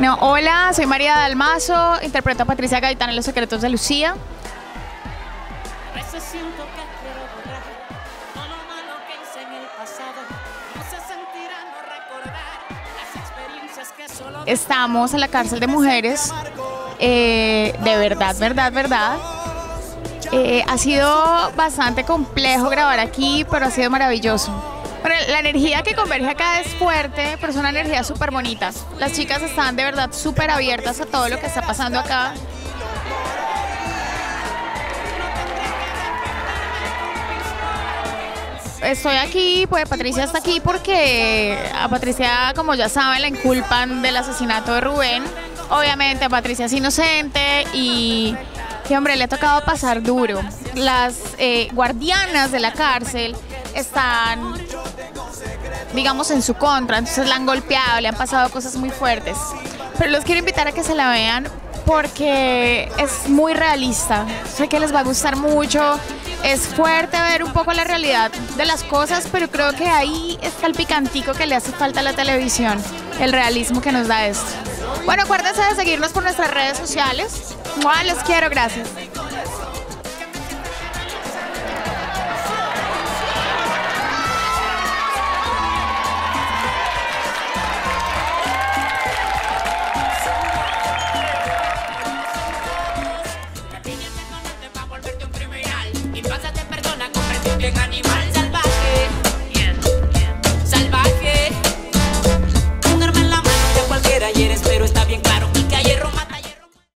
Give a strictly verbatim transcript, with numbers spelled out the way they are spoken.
Bueno, hola, soy María Dalmazo, interpreto a Patricia Gaitán en Los Secretos de Lucía. Estamos en la cárcel de mujeres, eh, de verdad, verdad, verdad. Eh, ha sido bastante complejo grabar aquí, pero ha sido maravilloso. Pero la energía que converge acá es fuerte, pero es una energía súper bonita. Las chicas están de verdad súper abiertas a todo lo que está pasando acá. Estoy aquí, pues Patricia está aquí porque a Patricia, como ya saben, la inculpan del asesinato de Rubén. Obviamente Patricia es inocente y, y hombre, le ha tocado pasar duro. Las eh, guardianas de la cárcel están, digamos, en su contra, entonces la han golpeado, le han pasado cosas muy fuertes. Pero los quiero invitar a que se la vean porque es muy realista. Sé que les va a gustar mucho. Es fuerte ver un poco la realidad de las cosas, pero creo que ahí está el picantico que le hace falta a la televisión, el realismo que nos da esto. Bueno, acuérdense de seguirnos por nuestras redes sociales. ¡Mua! Los quiero, gracias.